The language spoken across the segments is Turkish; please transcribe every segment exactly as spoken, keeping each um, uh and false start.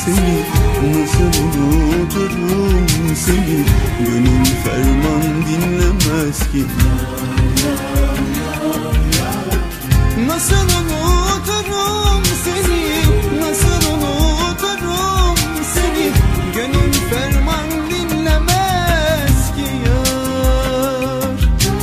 seni, nasıl unuturum seni. Gönül ferman dinlemez ki. Nasıl unuturum seni, nasıl unuturum seni. Gönül ferman dinlemez ki yar.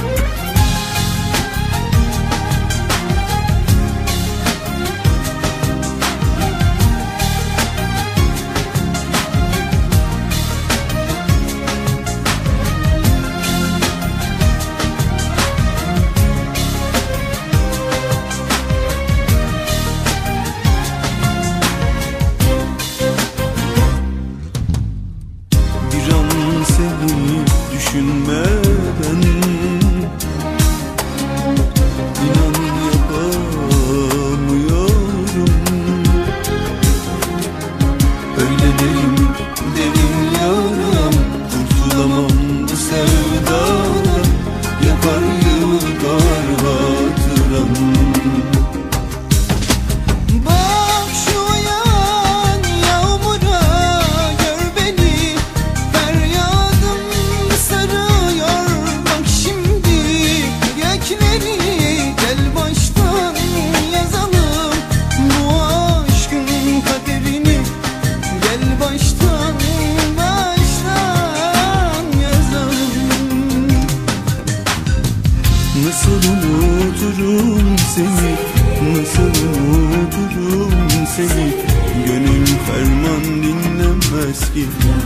Seni düşünmeden inan yapamıyorum. Öyle derin derin yaram, kurtulamam bu sevdadan. Yakar yıllar hatıram. Nasıl unuturum seni, nasıl unuturum seni. Gönül ferman dinlemez ki.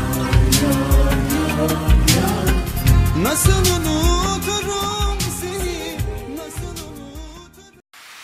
Nasıl unuturum seni, nasıl unuturum.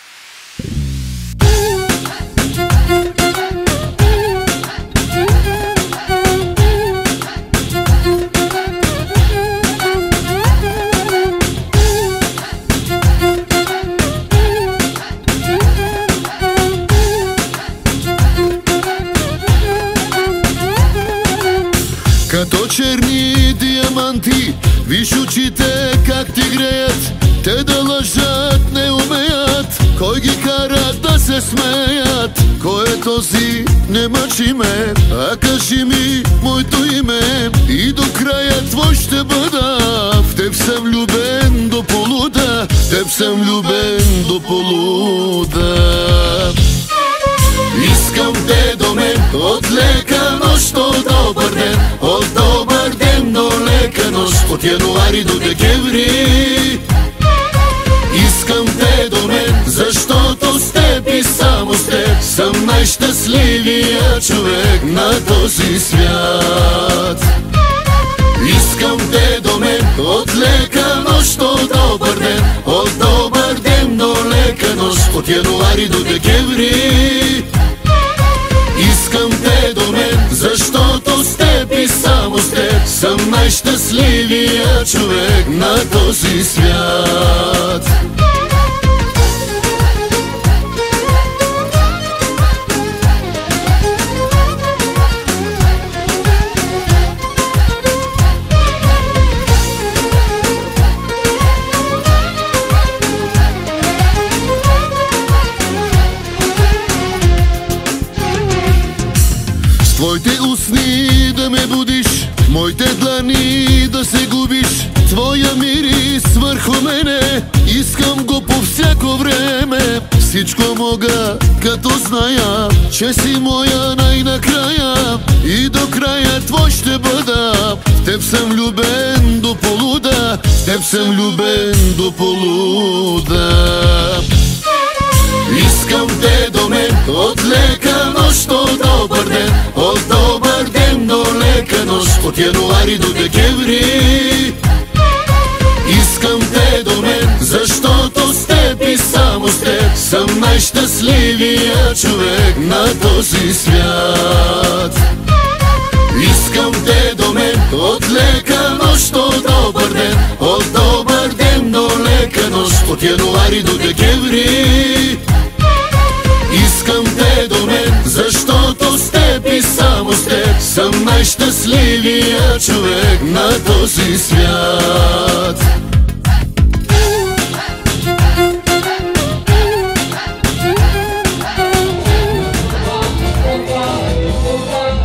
Като черни диаманти, виж очите как ти греят. Те да лъжат не умеят, кой ги кара да се смеят? Кой е този, не мъчи ме, а кажи ми моето име. И до края твой ще бъда, в теб съм влюбен до полуда, в теб съм влюбен до полуда. Искам те до мен, от лека нощ до добър ден, от добър ден до лека нощ, от януари до декември. Искам те до мен, защото с теб и само с теб съм най-щастливия човек на този свят. Искам те до мен, от лека нощ до добър ден, от добър ден до лека нощ, от януари до декември. Искам те до мен, защото с теб и само с теб съм най-щастливия човек на този свят. Твоите устни да ме будиш, моите длани да се губиш, твоя мирис върху мене, искам го по всяко време. Всичко мога, като зная, че си моя най-накрая. И до края твой ще бъда, в теб съм влюбен до полуда, в теб съм влюбен до полуда. Искам те до мен, от лека нощ до добър ден, от добър ден до лека нощ, от януари до декември. Искам те до мен, защото с теб и само с теб съм най-щастливия човек на този свят. Искам те до мен, от лека нощ до добър ден, от добър ден до лека нощ, от януари до декември. Искам те до мен, защото с теб и само с теб съм най-щастливия човек на този свят. Bye.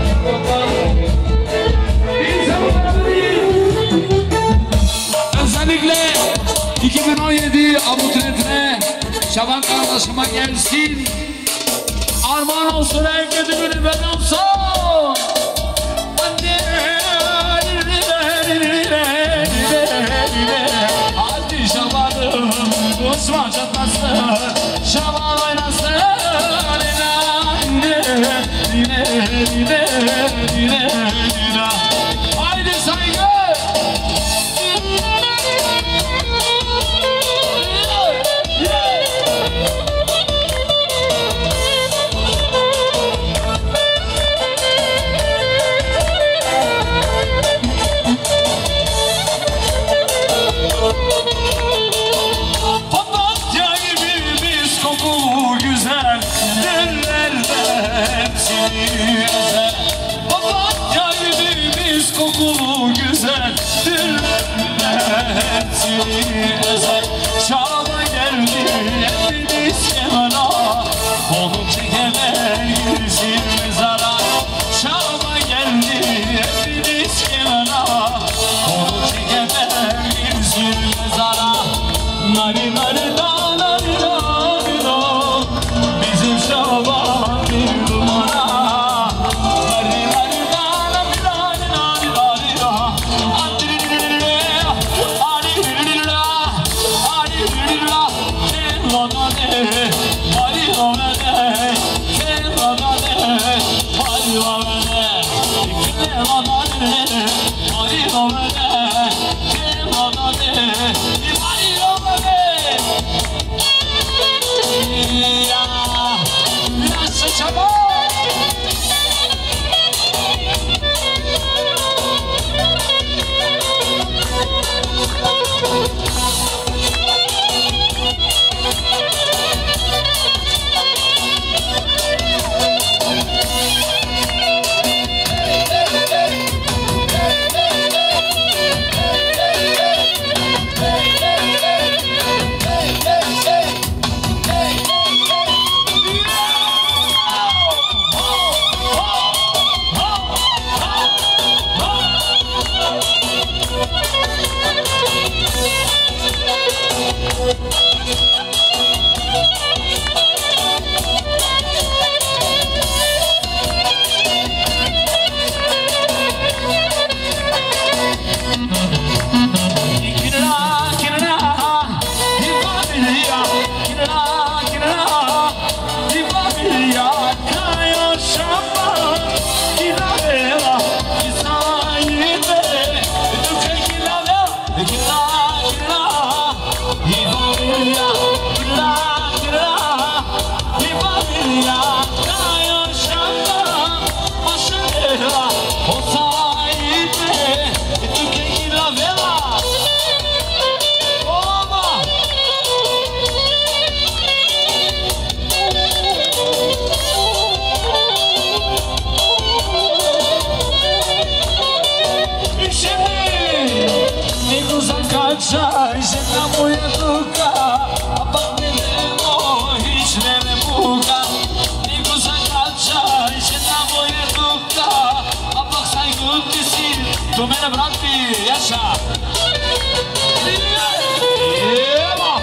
başıma gelsin. Armağan olsun en kötü günü ben olsun. Hadi şabanım uçma çatlasın, şaban oynasın. Dine dine dine dine dine. Haydi saygı. Papatya gibi mis kokulu güzel, dillerde hepsini özel. Papatya gibi mis kokulu güzel, dillerde hepsini özel. Şaban geldi hepimiz kenara, onu çekeler girsin mezara. Şaban geldi hepimiz kenara, onu çekeler girsin mezara. Nari nari da nari nari da, bizim Şaban bir numara. Nari nari da nari nari nari nari da, adiririra, adiririra, adiririra. Telvana de, varivana de, telvana de, varivana de. Telvana de, varivana de, telvana de, varivana de. Ya, nasıl çabuk? Tu mene vrati, yaşa. Ema.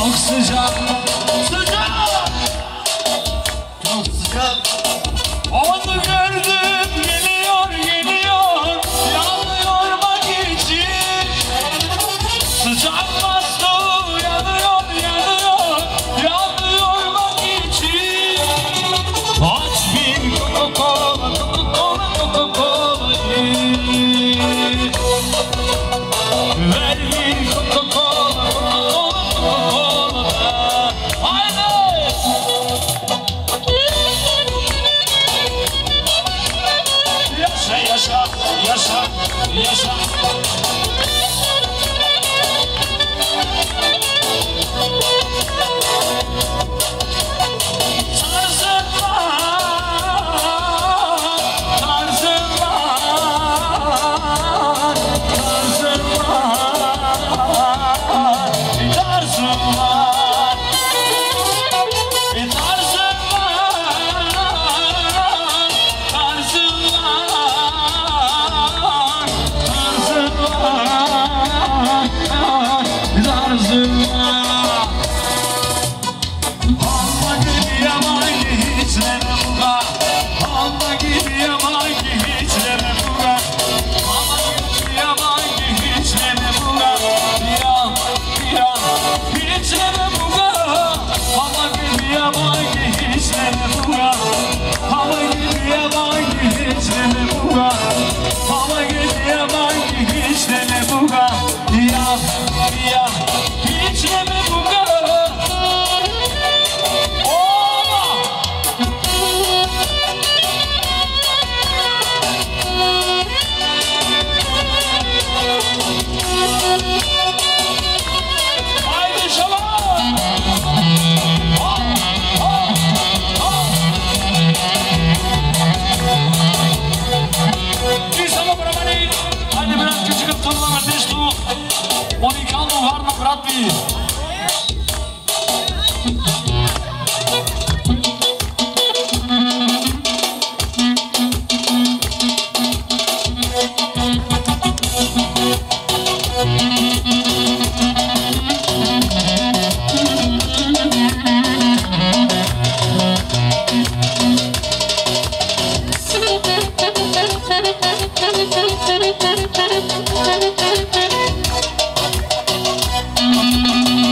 Çok sıcak, sıcak, çok sıcak. Onu gördüm, geliyor, geliyor, yanıyor bak için. Sıcak bastı, yanıyor, yanıyor, yanıyor bak için. Aç bir Coca-Cola, Coca-Cola, Coca-Cola iç. Ver bir Coca-Cola, Coca-Cola, Coca-Cola. Haydi! Yaşa, yaşa, yaşa, yaşa. Tarzın var, tarzın var, tarzın var, tarzın var, tarzın var, tarzın var, tarzın var. Alma gibi yaman ki hiçlere buga, alma gibi yaman ki hiçlere buga, alma gibi yaman ki hiçlere buga, bir an, bir an, hiçlere buga, alma gibi yaman ki hiçlere buga, alma gibi yaman ki hiçlere buga, alma gibi yaman ki hiçlere buga, ya, ya, hiçlere buga. Haydi şaban! Ha, ha, ha! Kisamo bravani! Haydi biraz küçük atılma testu! Monikano varma bratvi! Thank you.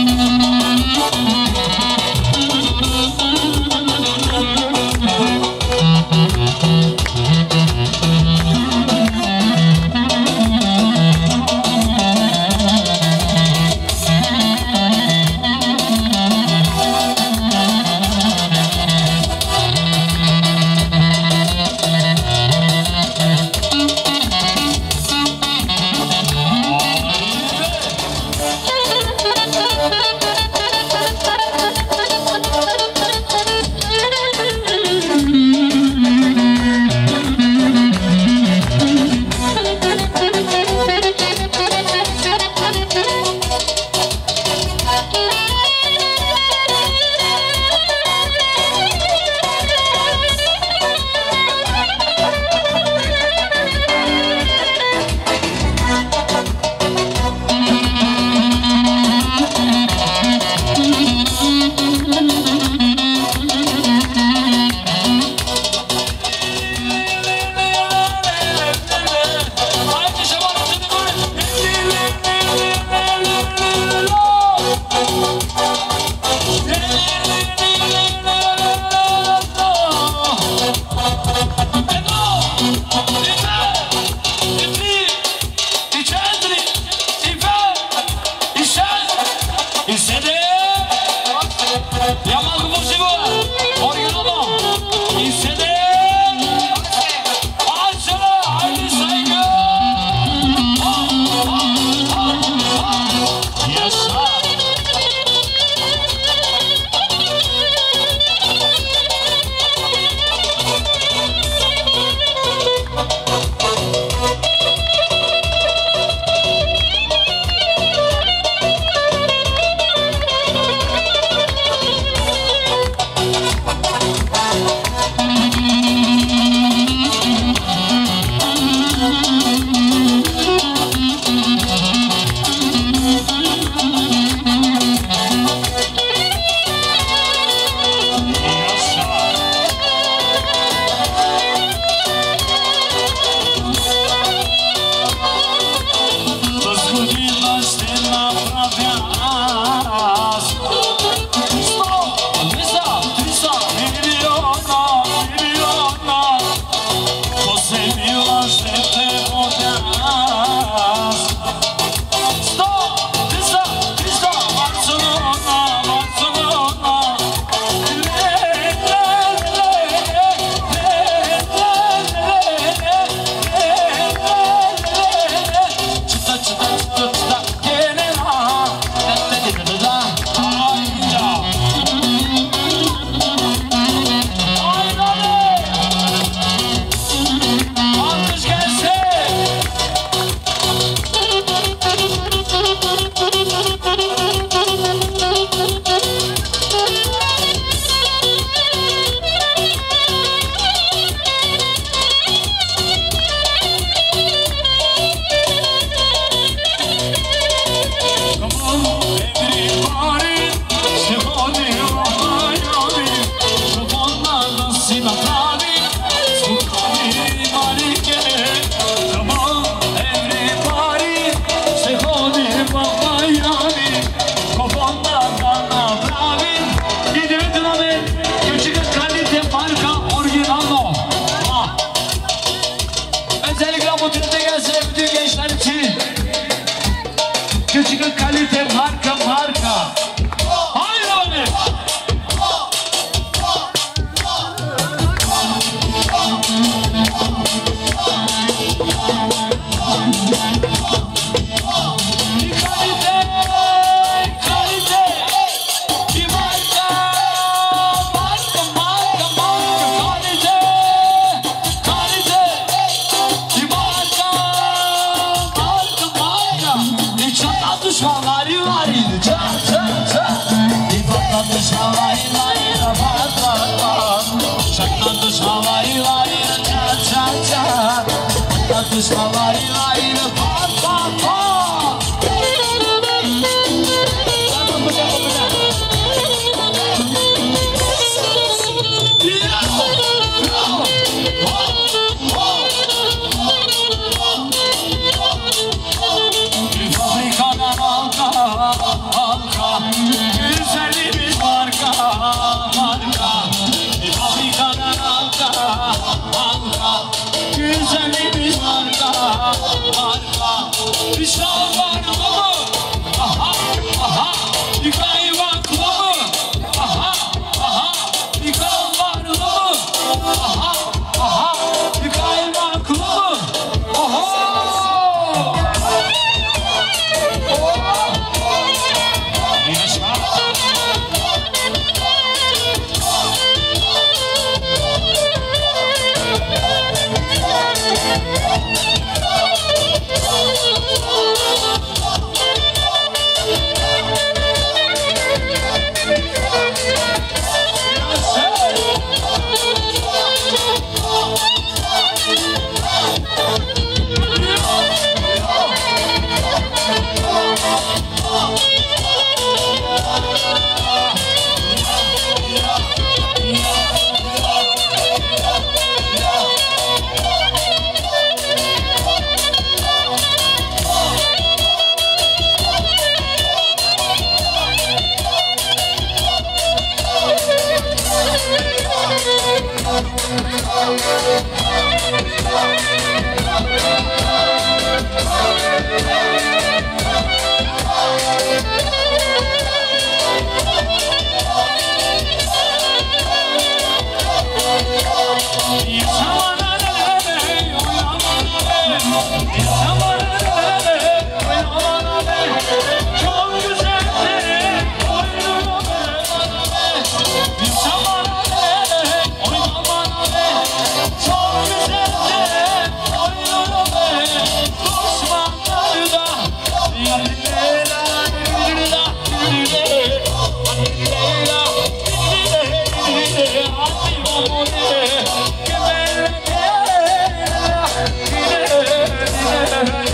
Che bella, che bella, che bella, che bella.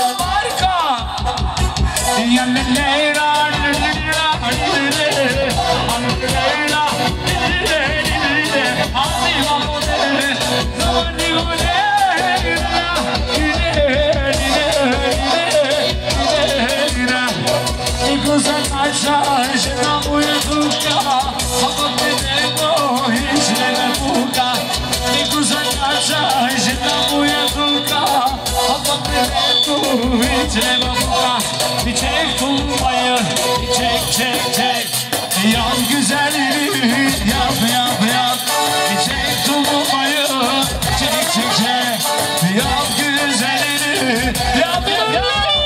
marka. Ya leyla leyla leyla hadi mamode zani gole Güzel aşağıdan uyudukça Habak dedeko hiçlere buka Güzel aşağıdan uyudukça Habak dedeko hiçlere buka Bir çek tulmayı, bir çek çek çek Yan güzelliği yap yap yap Bir çek tulmayı, çek çek çek Yan güzelliği yap yap yap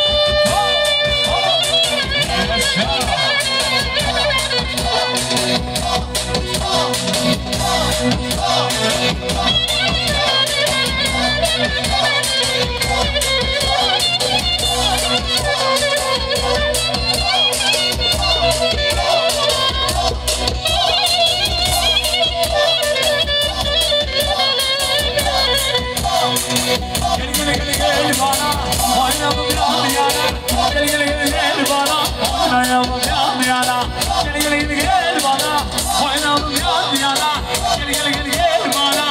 Gel gel gel gel bana oynayalım yan yana Gel gel gel gel bana oynayalım yan yana Gel gel gel gel bana oynayalım yan yana Gel gel gel gel bana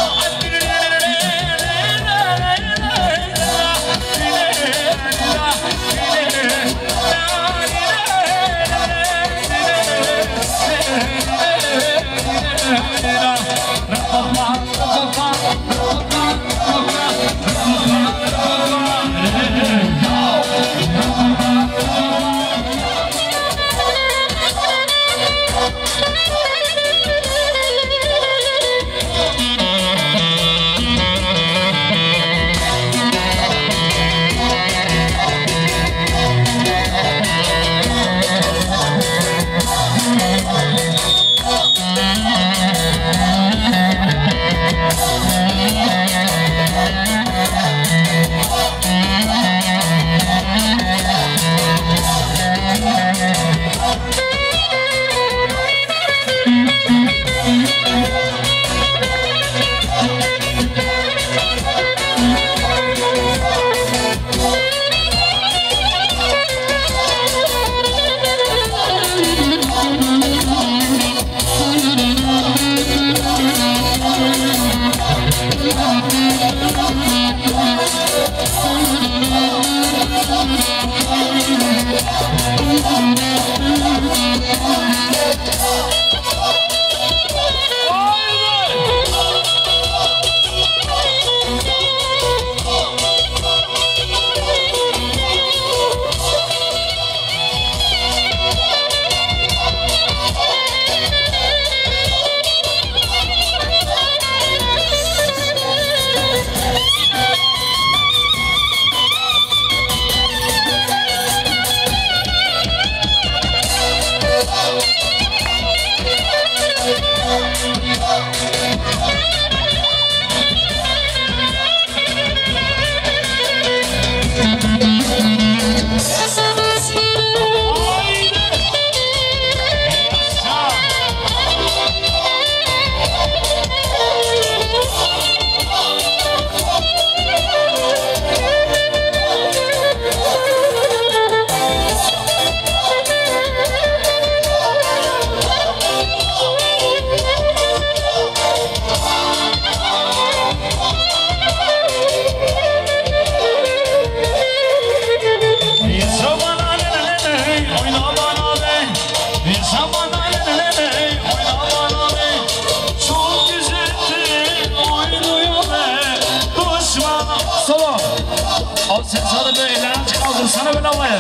Sen sana böyle eğlence kaldır sana böyle havaya.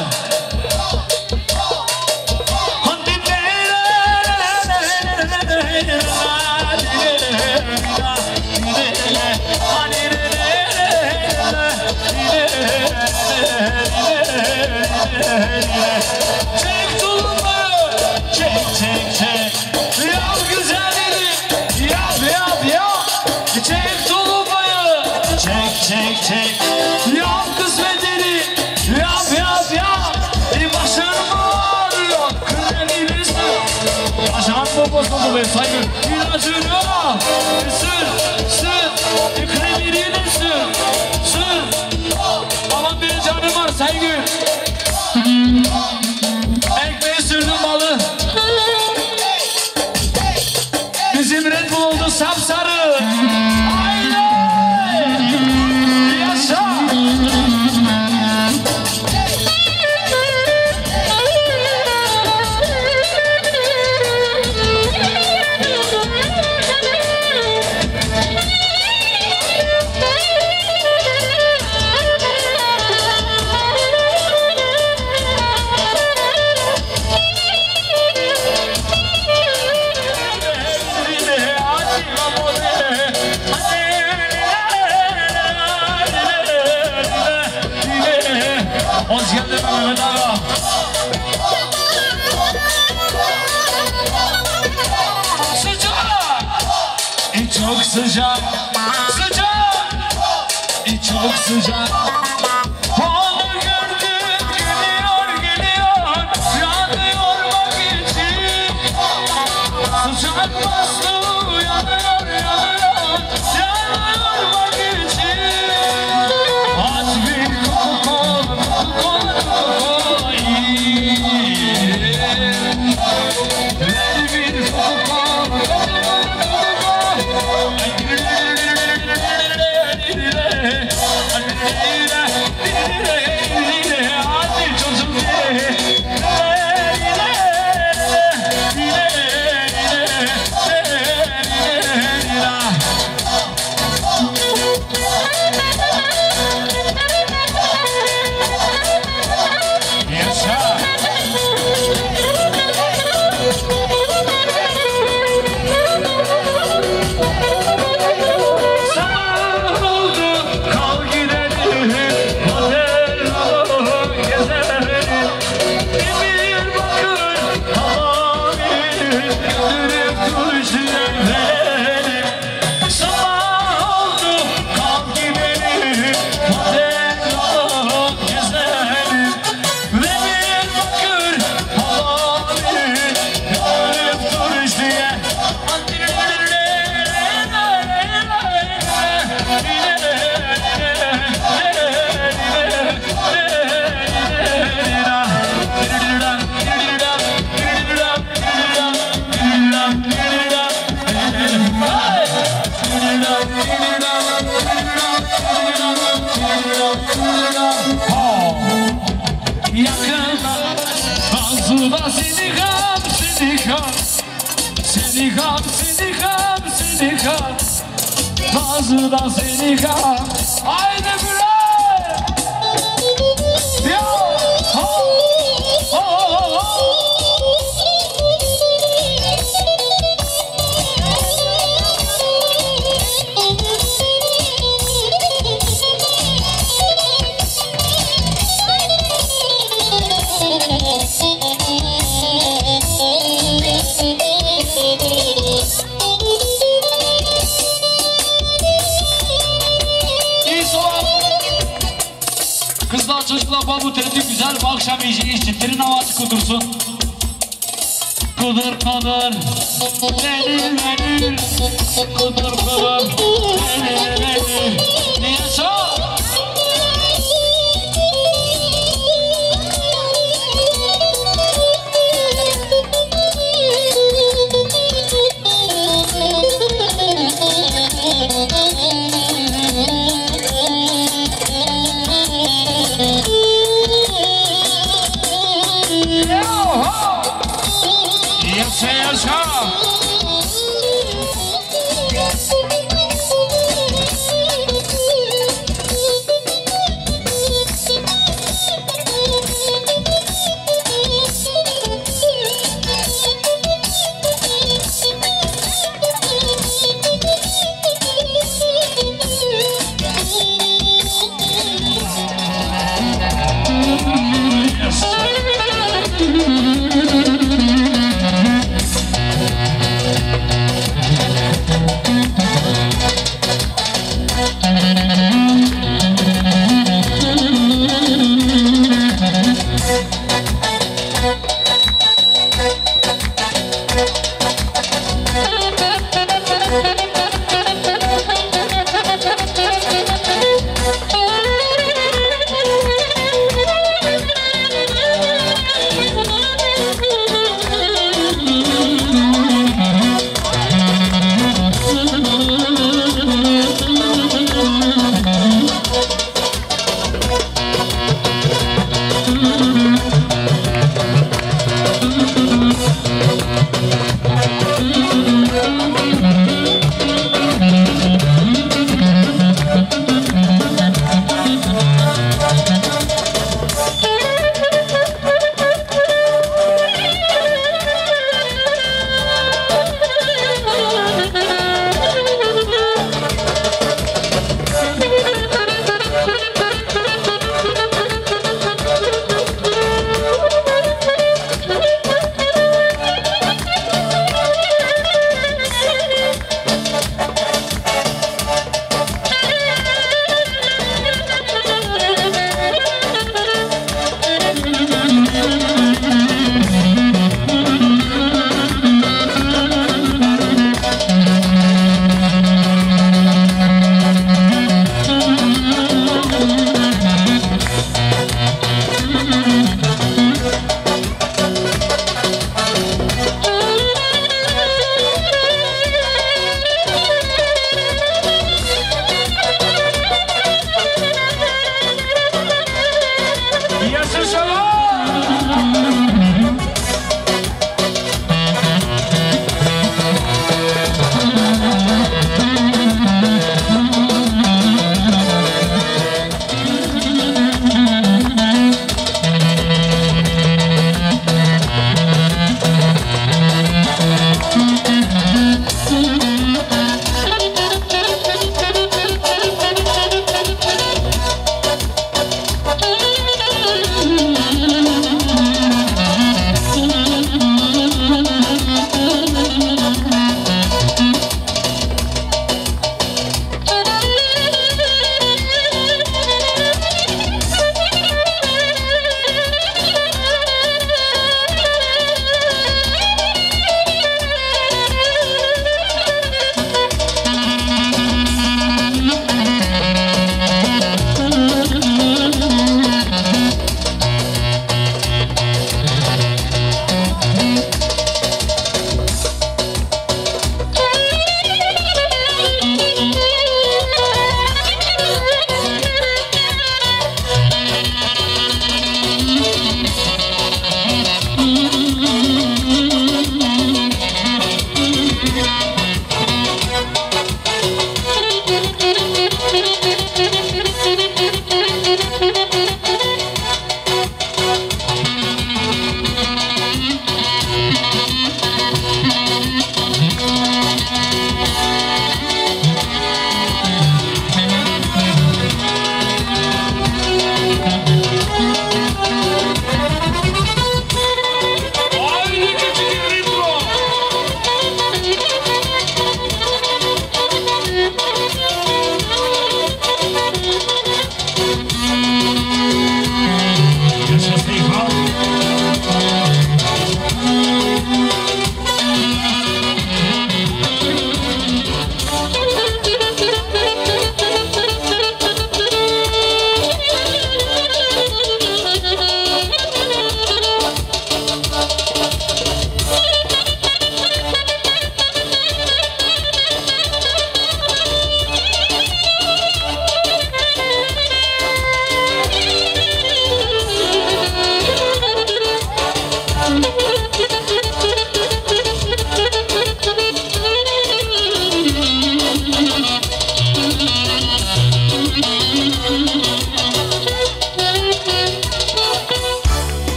Çek tulumları, çek çek çek. Yap güzelliğini, yap yap yap. Çek tulumları, çek çek çek. Yap kısmetini, yap yap yap. Bir başarım var, kırmızı birisi. Başarım bu bozuldu be saygı. İlacını sür, sür. Kırmızı sür, sür. Aman bir canıma. Hoş geldin Mehmet Ağa. Sıcak. E çok sıcak. Sıcak. E çok sıcak. Onu gördüm geliyor geliyor. Yanıyor bak içim. Sıcak bastı yanıyor yanıyor. Yanıyor bak içim. Aç bir kokon kokon. Ver bir kokon kokon. Hadi çocuk Bazıda seni kam, seni kam, seni kam, seni kam, seni kam. Bazıda seni kam. Haydi bre! Ya! Ho! Ho! Ho! Kızlar çocuklar babu tertip güzel bir akşam yiyeceği için trin havası kudursun. Kudur kudur Lenir lenir Kudur kudur Lenir lenir Niye çok? Yaşa yaşa.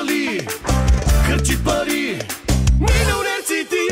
Bali, Kërqit Bari, Mine University.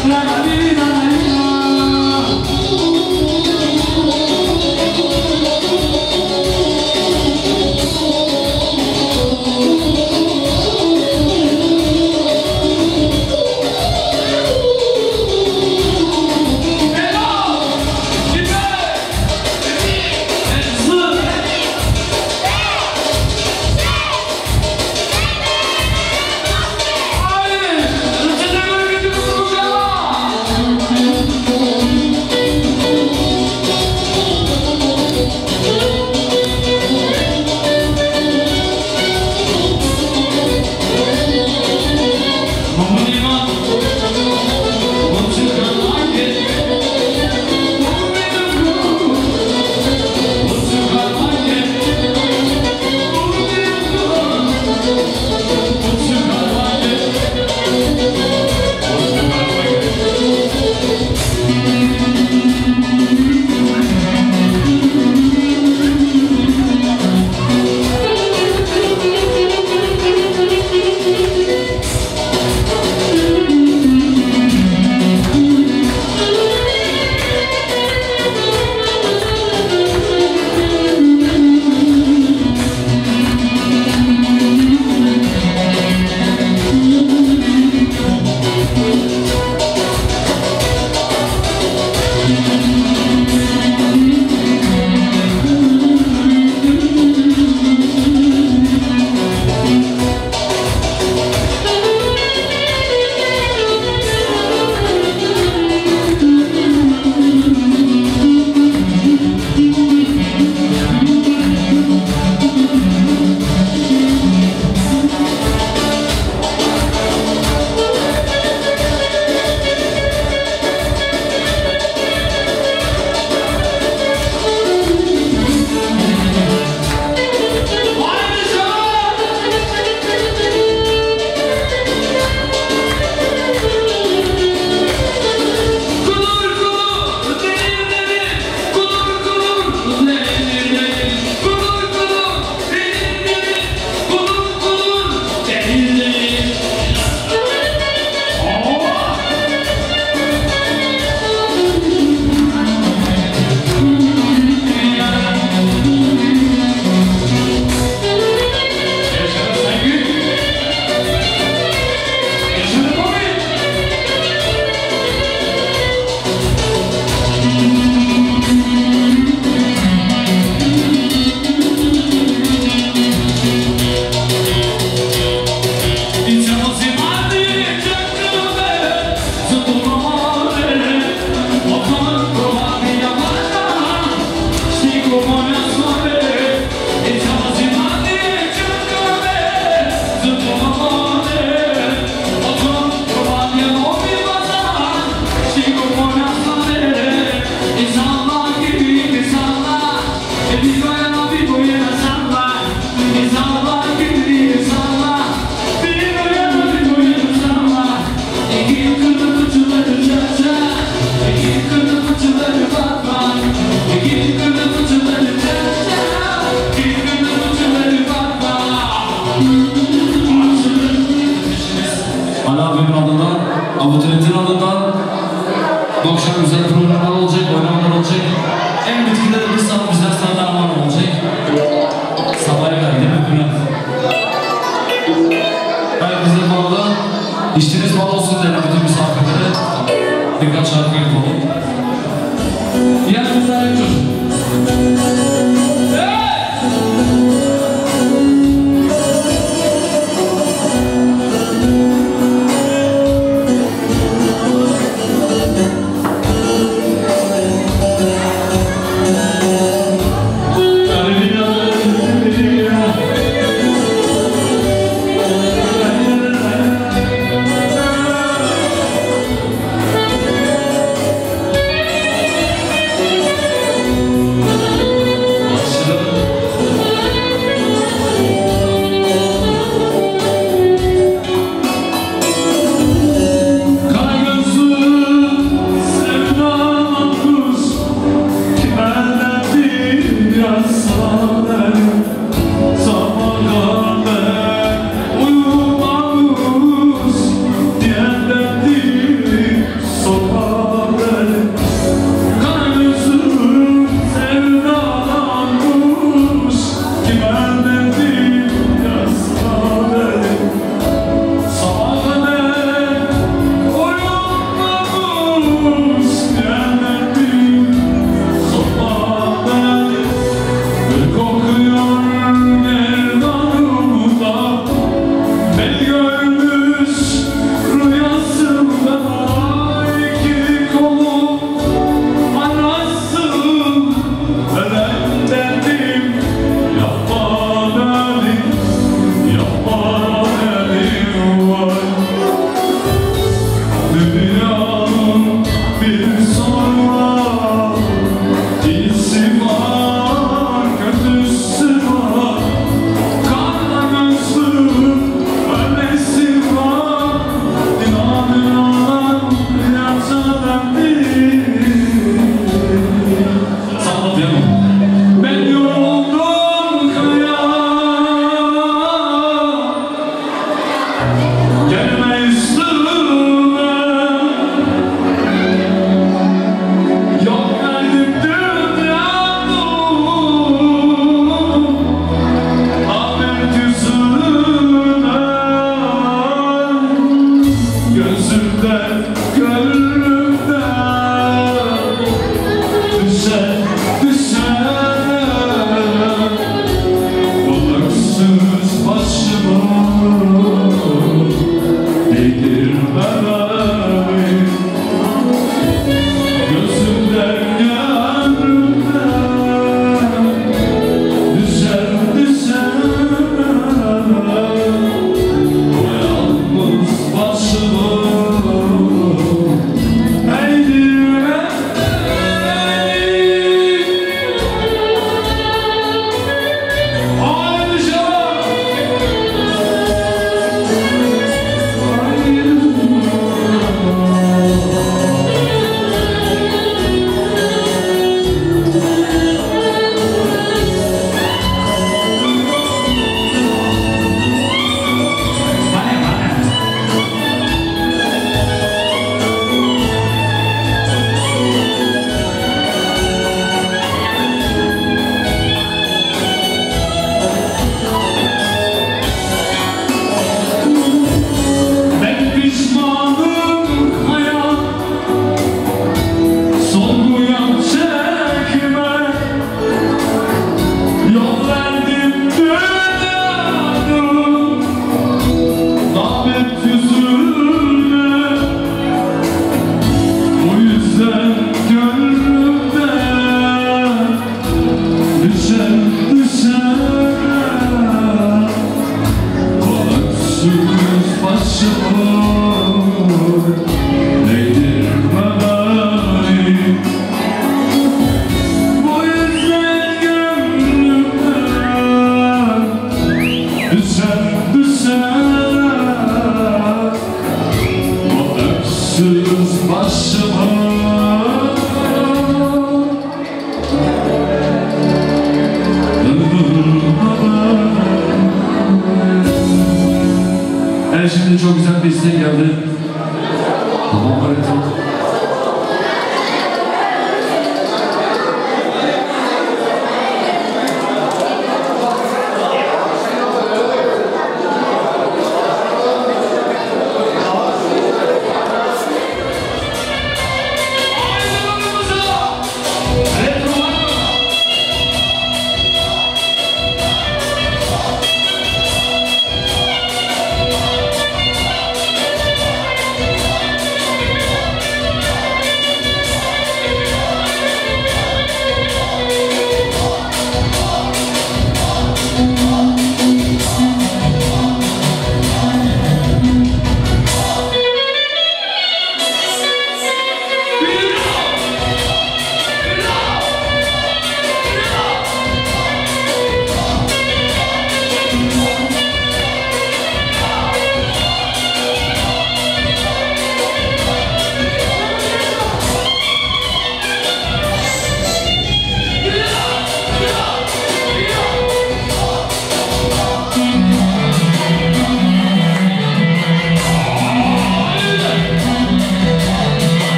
Avutorit'in adından bu akşam güzel programlar olacak, oynamalar olacak. En bitkide de bir saat güzel sanatlar olacak. Sabah'a kadar değil mi Bülent? Herkese bu arada işiniz bol olsun diye bütün misafirlere birkaç şarkı yapalım. Yanımızda Ektur. We'll be right back. başıma. Evet, şimdi çok güzel bir istek geldi. Tamam, evet.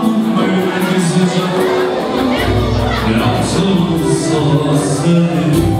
Yaptım sana seni